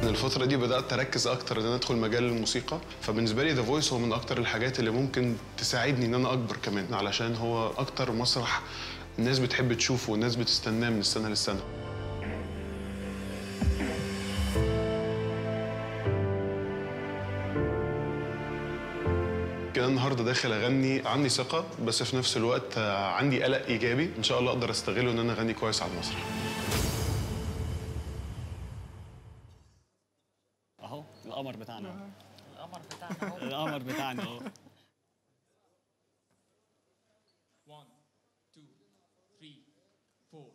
ان الفتره دي بدات اركز اكتر ان انا ادخل مجال الموسيقى، فبالنسبه لي ذا فويس هو من اكتر الحاجات اللي ممكن تساعدني ان انا اكبر كمان، علشان هو اكتر مسرح الناس بتحب تشوفه والناس بتستناه من السنه للسنه. كده النهارده داخل اغني عندي ثقه، بس في نفس الوقت عندي قلق ايجابي ان شاء الله اقدر استغله ان انا اغني كويس على المسرح. اهو القمر بتاعنا اهو. القمر بتاعنا اهو. القمر بتاعنا اهو. 1 2 3 4.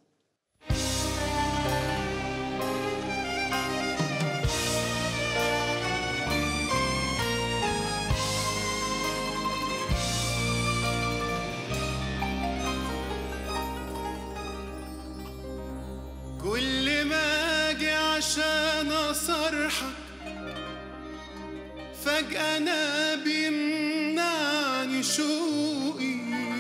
كل ما اجي عشان اصرحك فجأة انا بيمنعني شوقي،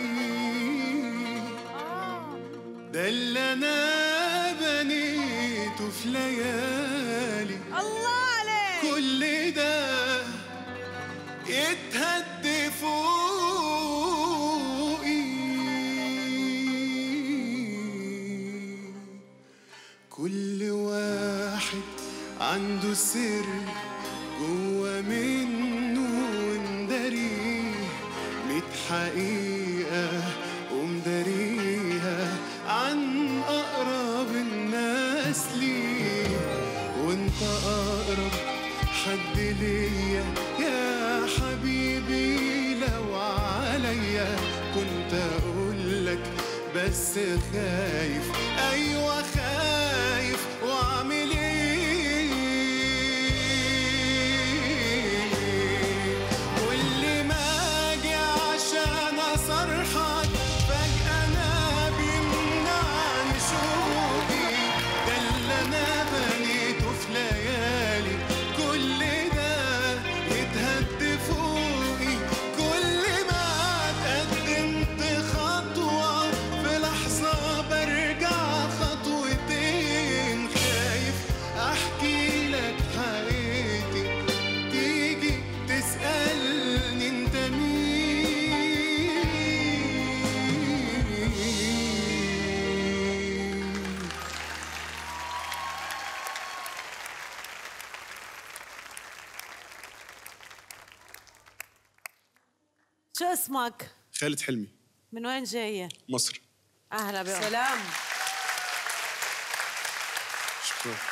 ده اللي انا بنيته في ليالي الله عليك. كل ده يتهد فوقي. كل واحد عنده سر جوا منه ومداريه، 100 حقيقة ومداريها عن أقرب الناس ليه، وانت أقرب حد ليا يا حبيبي. لو عليا كنت أقولك بس خايف، أيوة خايف، وأعمل إيه؟ كل ما أجي عشان أصرحك فجأة أنا بيمنعني شوقي، ده اللي أنا بنيته في ليالي كل ده يتهد فوقي. كل ما اتقدمت خطوة في لحظة برجع خطوتين، خايف أحكي لك حقيقتي تيجي تسألني أنت مين. شو اسمك؟ خالد حلمي. من وين جاية؟ مصر. أهلا بك. سلام. شكرا.